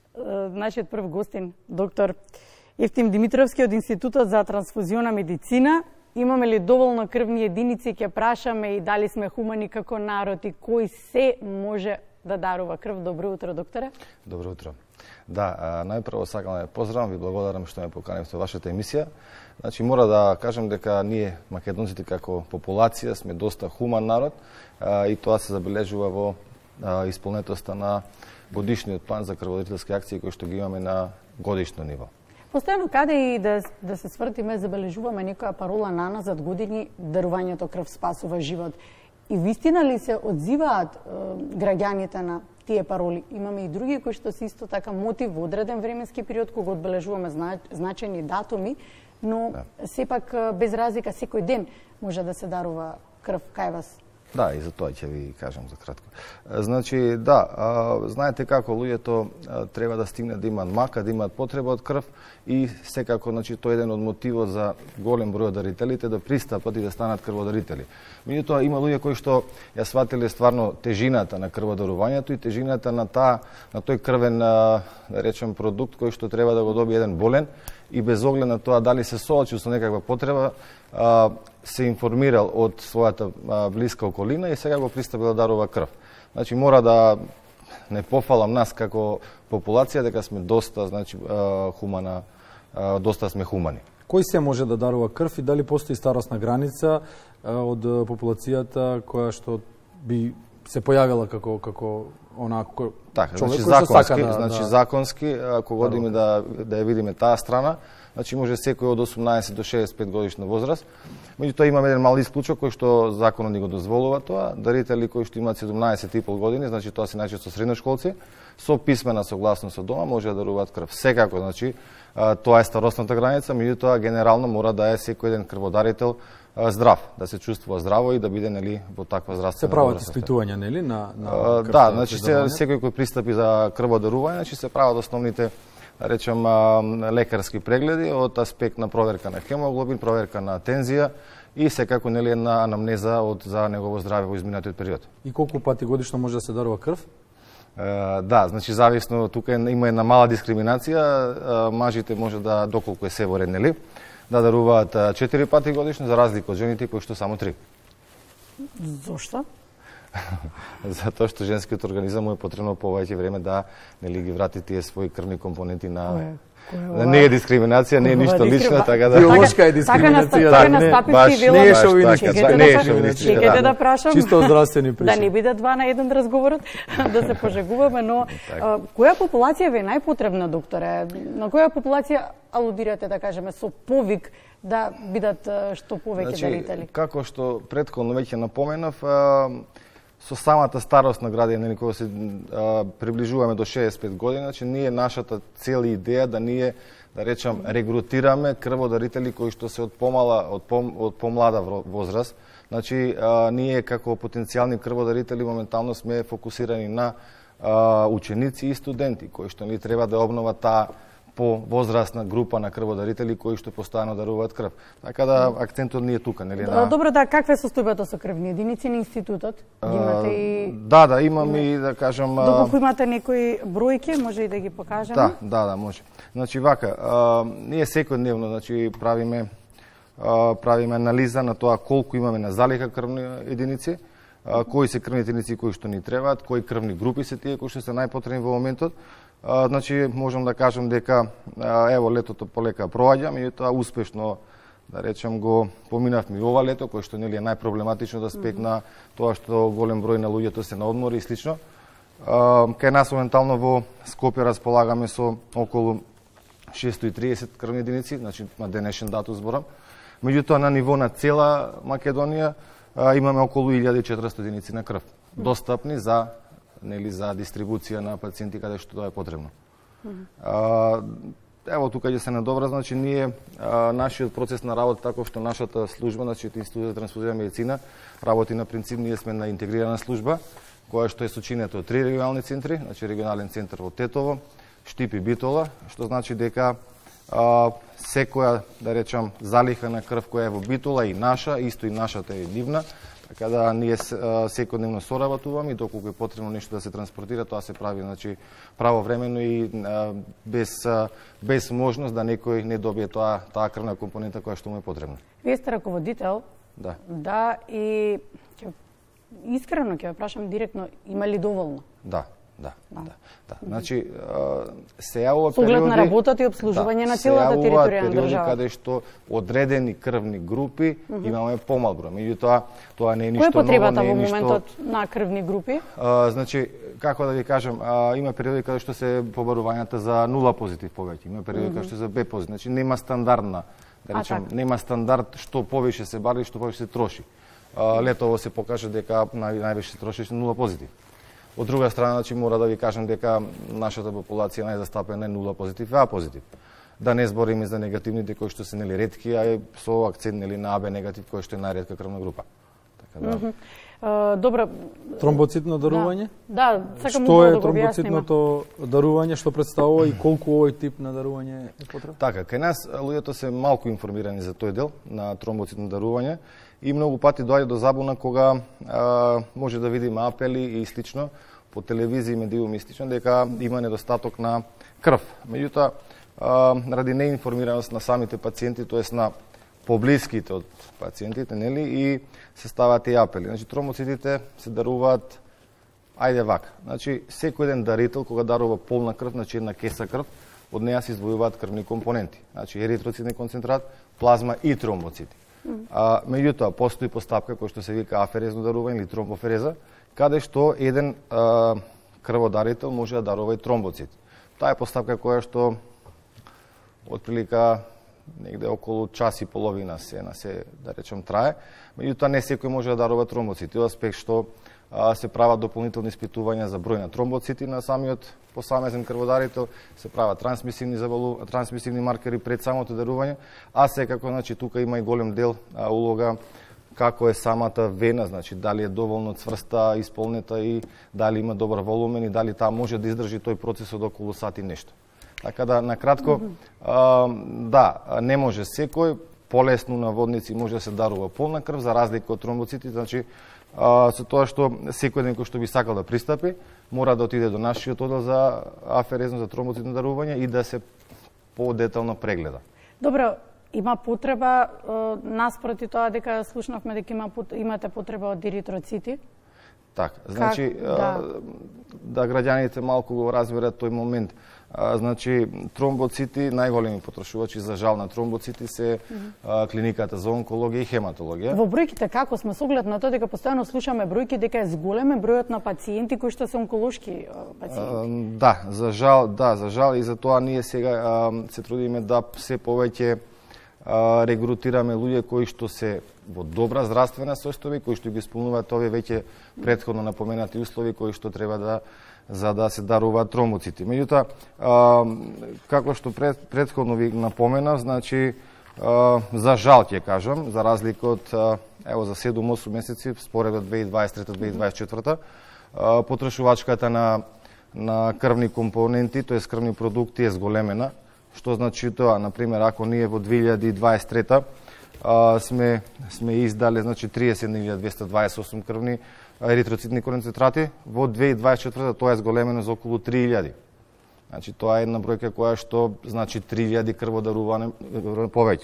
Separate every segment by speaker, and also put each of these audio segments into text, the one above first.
Speaker 1: нашиот прв гостин, доктор Евтим Димитровски од Институтот за трансфузиона медицина. Имаме ли доволно крвни единици? Ќе прашаме и дали сме хумани како народ и кој се може да дарува крв. Добро утро, докторе.
Speaker 2: Добро утро. Да, најпрво сакам да поздравам, ви благодарам што ме поканивте во вашата емисија. Значи, мора да кажам дека ние, македонците, како популација, сме доста хуман народ и тоа се забележува во исполнетоста на годишниот план за крводарителски акции кои што ги имаме на годишно ниво.
Speaker 1: Постојано каде и да се свртиме, забележуваме некоја парола наназад години, дарувањето крв спасува живот. И вистина ли се одзиваат граѓаните на тие пароли? Имаме и други кои што се исто така мотив во одреден временски период кога одбележуваме значајни датуми, но сепак без разлика секој ден може да се дарува крв кај вас.
Speaker 2: Да, и за тоа ќе ви кажам за кратко. Значи, да, знаете како луѓето треба да стигнат да имаат мака, да имаат потреба од крв и секако, значи, тоа е еден од мотивот за голем број од дарителите да пристапат и да станат крводарители. Меѓутоа, има луѓе кои што ја сватиле стварно тежината на крводарувањето и тежината на тој крвен, да речем, продукт кој што треба да го добие еден болен и без оглед на тоа дали се соочил со некаква потреба, се информирал од својата блиска околина и сега го пристапил да дарува крв. Значи, мора да не пофалам нас како популација дека сме доста, значи, хумана, доста сме хумани.
Speaker 3: Кој се може да дарува крв и дали постои старосна граница од популацијата која што би се појавила како онако
Speaker 2: така,
Speaker 3: човек
Speaker 2: значи,
Speaker 3: кој сака
Speaker 2: значи законски, ако годиме да ја видиме таа страна, значи може секој од 18 до 65 годишна возраст. Меѓутоа имаме еден мал исклучок кој што законот ни го дозволува тоа, дарители кои што имаат 17,5 години, значи тоа се најчесто средношколци, со писмена согласност од дома може да даруваат крв. Секако, значи тоа е старосната граница, меѓутоа генерално мора да е секој еден крводарител здрав, да се чувствува здраво и да биде, нели, во таква здравствена.
Speaker 3: Се прават испитувања, нели, на
Speaker 2: да, значи секој кој пристапи за крводарување, значи се прават основните, речем, лекарски прегледи од аспект на проверка на хемоглобин, проверка на тензија и секако, нели, една анамнеза за негово здраве во изминатиот период.
Speaker 3: И колку пати годишно може да се дарува крв?
Speaker 2: Да, значи зависно, тука има една мала дискриминација, мажите може да, доколку е се во ред, нели, да даруваат 4 пати годишно, за разлика од жените кои што само 3.
Speaker 1: Зошто?
Speaker 2: Затоа што женскиот организам му е потребно повеќе време да, нели, ги врати тие своји крвни компоненти на... Не е дискриминација, не е ништо лично, така да...
Speaker 3: Биолошка е дискриминација.
Speaker 1: Така настапивте
Speaker 3: не е шовинистичка.
Speaker 1: Не е шовинистичка. Чекайте да прашам.
Speaker 3: Чисто здравствени причини.
Speaker 1: Да не биде 2 на 1 разговорот, да се пожегуваме, но која популација ви е најпотребна, докторе? На која популација алудирате, да кажеме, со повик да бидат што повеќе дарители?
Speaker 2: Како што претходно веќе напоменав, со самата старост на градија, нели, кога се приближуваме до 65 години, значи ние нашата цел и идеја да ние, да речам, регрутираме крводарители кои што се од помлада возраст. Значи ние како потенцијални крводарители моментално сме фокусирани на ученици и студенти кои што ни треба да обноват таа по возрастна група на крводарители кои што постојано даруваат крв. Така да акцентот ни е тука, нели, на...
Speaker 1: Добро, да, каква е состојбата со крвни единици на институтот? Имате и...
Speaker 2: Да, имам и, да кажам...
Speaker 1: Доколку имате некои бројки, може и да ги покажеме?
Speaker 2: Да, може. Значи, вака, ние секојдневно, значи, правиме анализа на тоа колку имаме на залиха крвни единици, кои се крвните единици кои што ни требаат, кои крвни групи се тие кои што се најпотребни во моментот. Значи, можам да кажам дека, ево, летото полека проаѓа, меѓутоа успешно, да речем, го поминавме и ова лето, кој што, нели, е најпроблематично од аспект на тоа што голем број на луѓето се на одмори и слично. Кај нас моментално во Скопје располагаме со околу 630 крвни единици, значи на денешен датум зборам. Меѓутоа на ниво на цела Македонија имаме околу 1400 единици на крв, достапни за, нели, за дистрибуција на пациенти каде што тоа е потребно. Ево, тука ќе се надобра, значи ние нашиот процес на работа, тако што нашата служба, значи Институтот за трансфузија медицина, работи на принцип, ние сме на интегрирана служба, која што е сочинета од 3 регионални центри, значи регионален центар во Тетово, Штип и Битола, што значи дека секоја, да речам, залиха на крв која е во Битола и наша, исто и нашата е нивна, Така да ние секојдневно соработуваме и доколку е потребно нешто да се транспортира, тоа се прави значи правовремено и без можност да некој не добие таа крвна компонента која што му е потребна.
Speaker 1: Вие сте раководител.
Speaker 2: Да.
Speaker 1: Да, и искрено ќе ве прашам директно, има ли доволно?
Speaker 2: Да. Значи, се јавува
Speaker 1: периоди... Со оглед на работата и обслужување на целата територија на државата.
Speaker 2: Каде што одредени крвни групи имаме помал број. Меѓутоа, тоа не е ништо ново, не е ништо... Кој е потребата во моментот на крвни групи? Значи, како да ви кажам, има периоди каде што се побарувањата за 0 позитив повеќе, има периоди каде што за Б позитив. Значи, нема стандардна, да речем, нема стандард што повеќе се бари, што повеќе се троши. Летово се покажа дека највише се троши 0 позитив. Од друга страна, значи, мора да ви кажам дека нашата популација најзастапена е 0 позитив и А позитив. Да не збориме за негативните кои што се нели ретки, а и со акцент нели на АБ негатив кој што е најретка крвна група. Така да.
Speaker 1: Добро.
Speaker 3: Тромбоцитно дарување?
Speaker 1: Да, сакам
Speaker 3: што е
Speaker 1: да го
Speaker 3: тромбоцитното дарување, што представува и колку овој тип на дарување е потребно?
Speaker 2: Така, кај нас луѓето се малку информирани за тој дел на тромбоцитно дарување и многу пати доаѓа до забуна кога може да видиме апели и слично по телевизија и медиуми и слично дека има недостаток на крв. Меѓутоа, ради неинформираност на самите пациенти, тоест на поблиските од пациентите, нели, и се ставаат и апели. Значи, тромбоцитите се даруваат, ајде вака. Значи, секој еден дарител, кога дарува полна крв, значи една кеса крв, од неја се издвојуваат крвни компоненти. Значи, еритроцитни концентрат, плазма и тромбоцити. Меѓутоа, постои постапка која што се вика аферезно дарување или тромбофереза, каде што еден крводарител може да дарува и тромбоцит. Таа е постапка која што отприлика негде околу час и половина се да речем трае, меѓутоа не секој може да дарува тромбоцити, од аспект што се прават дополнителни испитувања за број на тромбоцити на самиот посамезен крводарител, се прават трансмисивни маркери пред самото дарување, а секако, значи, тука има и голем дел улога како е самата вена, значи, дали е доволно цврста, исполнета и дали има добар волумен и дали таа може да издржи тој процес од околу сат и нешто. Така да, накратко, да, не може секој, полесно на водници може да се дарува полна крв, за разлика од тромбоцити, значи, со тоа што секој ден кој што би сакал да пристапи, мора да отиде до нашиот оддел за аферезно за тромбоцитно дарување и да се подетално прегледа.
Speaker 1: Добро, има потреба, наспроти тоа дека слушнавме дека имате потреба од еритроцити?
Speaker 2: Така, значи, да граѓаните малку го разберат тој момент. Значи, тромбоцити, најголеми потрошувачи за жал на тромбоцити се клиниката за онкологија и хематологија.
Speaker 1: Во бројките како сме со оглед на тоа дека постојано слушаме бројки дека е зголемен бројот на пациенти кои што се онколошки пациенти?
Speaker 2: Да, за жал и за тоа ние сега се трудиме да се повеќе регрутираме луѓе кои што се во добра здравствена состојба, кои што ги исполнуваат овие веќе претходно напоменати услови кои што треба за да се даруваат тромбоцити. Меѓутоа, како што претходно ви напоменав, значи, за жал ќе кажам, за разлика од, ево, за 7-8 месеци, според 2023-2024, потрошувачката на крвни компоненти, тоест крвни продукти е зголемена, што значи тоа, например, ако ние во 2023 сме издале, значи, 30.228 крвни еритроцитни концентрати, во 2024 тоа е зголемено за околу 3.000. Значи, тоа е една бројка која што значи 3.000 крводарување повеќе.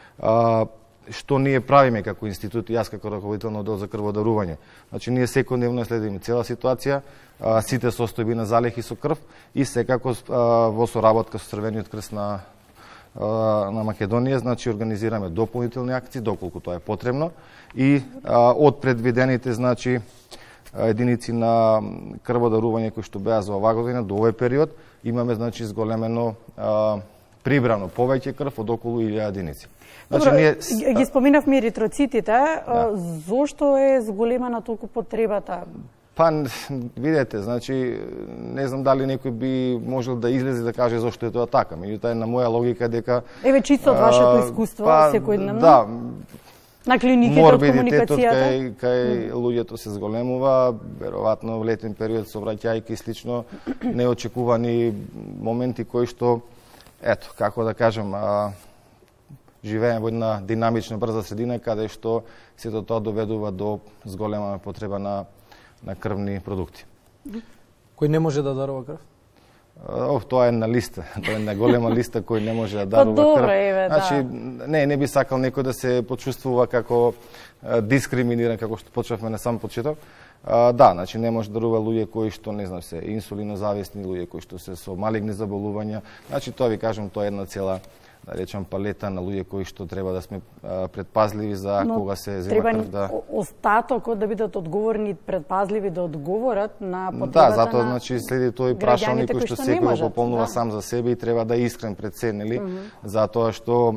Speaker 2: Што ние правиме како институт и јас како раководител на оддел за крводарување? Значи, ние секојдневно следиме цела ситуација, сите состојби на залихи со крв и секако во соработка со Црвениот крст на Македонија, значи организираме дополнителни акции доколку тоа е потребно и од предвидените, значи, единици на крводарување кои што беа за оваа година до овој период, имаме, значи, зголемено прибрано повеќе крв од околу 1000 единици. Значи,
Speaker 1: добро, ги споминавме еритроцитите, зошто е зголемена толку потребата?
Speaker 2: Па, видете, значи, не знам дали некој би можел да излезе да каже зошто е тоа така, меѓутоа е на моја логика дека...
Speaker 1: Еве, чисто од вашето искуство, секојдневно?
Speaker 2: Да.
Speaker 1: На клиниките од комуникацијата?
Speaker 2: Кај луѓето се зголемува, веројатно во летен период сообраќајки слично неочекувани моменти кои што, ето, како да кажам, живееме во една динамична брза средина каде што сето тоа доведува до зголема потреба на крвни продукти.
Speaker 3: Кој не може да дарува крв?
Speaker 2: Тоа е на листа, тоа е на голема листа кој не може да дарува крв. Значи, не би сакал некој да се почувствува како дискриминиран, како што почнавме на сам почеток. Да, значи не може да дарува луѓе кои што не знам се инсулинозависни, луѓе кои што се со малигни заболувања. Значи тоа ви кажам, тоа е една цела, да речам, палета на луѓе кои што треба да сме предпазливи за кога се зема крв.
Speaker 1: Да, остатокот да бидат одговорни, предпазливи да одговорат на потребата.
Speaker 2: Да, затоа значи следи тој прашалник кој што секој го пополнува сам за себе и треба да е искрен пред се, нели? Затоа што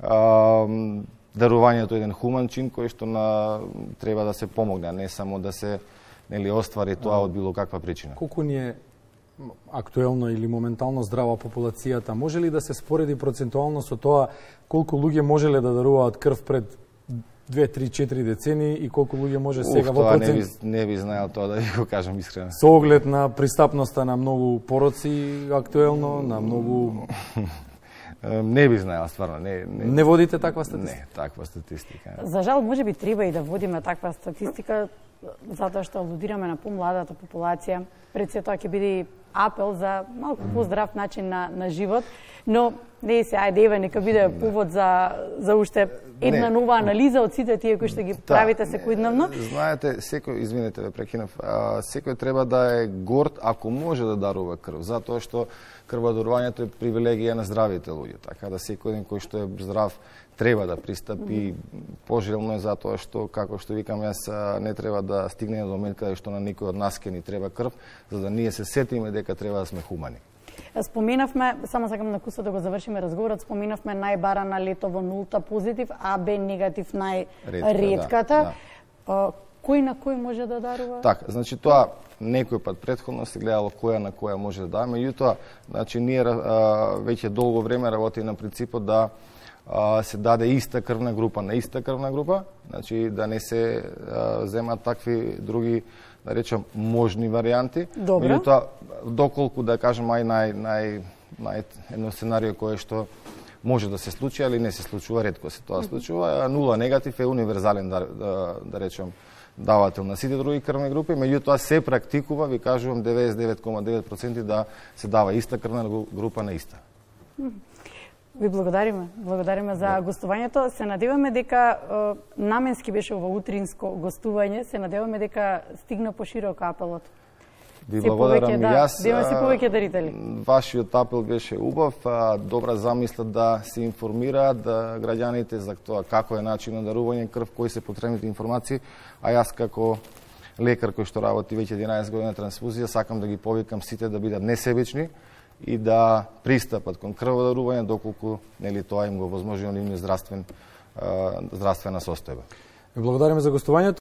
Speaker 2: дарувањето е еден хуман чин кој што треба да се помогне, а не само да се оствари тоа од било каква причина.
Speaker 3: Колку ни е актуелно или моментално здрава популацијата? Може ли да се спореди процентуално со тоа колку луѓе можеле да даруваат крв пред 2, 3, 4 децени и колку луѓе може сега во процент?
Speaker 2: Не би знаел тоа, да ви го кажам искрено.
Speaker 3: Со оглед на пристапноста на многу пороци актуелно, на многу...
Speaker 2: Не би знаел, стварно.
Speaker 3: Не водите таква статистика?
Speaker 2: Не, таква статистика.
Speaker 1: За жал, може би треба и да водиме таква статистика, затоа што алудираме на помладата популација. Пред се тоа ќе биде апел за малку поздрав начин на живот, но не се, ајде еве, нека биде повод за уште една нова анализа од сите тие кои што ги правите секојдневно.
Speaker 2: Знаете, секој, извинете ве прекинав, секој треба да е горд ако може да дарува крв, затоа што крводарувањето е привилегија на здравите луѓе, така да секој кој што е здрав треба да пристапи, пожелно е затоа што, како што викам јас, не треба да стигне до момент каде што на никој од нас ке ни треба крв, за да ние се сетиме дека треба да сме хумани.
Speaker 1: Споменавме, само сакам на куса да го завршиме разговорот, споменавме најбарана летово нулта позитив, АБ негатив најретката. Кој на кој може да дарува?
Speaker 2: Така, значи тоа некој пат претходно се гледало која на која може да дава, меѓутоа, значи ние веќе долго време работиме на принципот да се даде иста крвна група на иста крвна група, значи да не се земат такви други, да речем, можни варијанти. Меѓутоа, доколку да кажем едно сценарио кое што може да се случи, али не се случува, ретко се тоа случува. Нула негатив е универзален, да речем, давател на сите други крвни групи, меѓутоа се практикува, ви кажувам, 99,9% да се дава иста крвна група на иста.
Speaker 1: Ви благодариме за гостувањето. Се надеваме дека наменски беше ова утринско гостување, се надеваме дека стигна пошироко апелот.
Speaker 2: Ви благодарам и јас.
Speaker 1: Да има се повеќе дарители.
Speaker 2: Вашиот апел беше убав, добра замисла да се информираат граѓаните за тоа како е начин на дарување крв, кои се потребните информации, а јас како лекар кој што работи веќе 11 години на трансфузија, сакам да ги повикам сите да бидат несебични и да пристапат кон крводарување доколку тоа им го возможува нивниот здравствена состојба.
Speaker 3: Благодариме за гостувањето.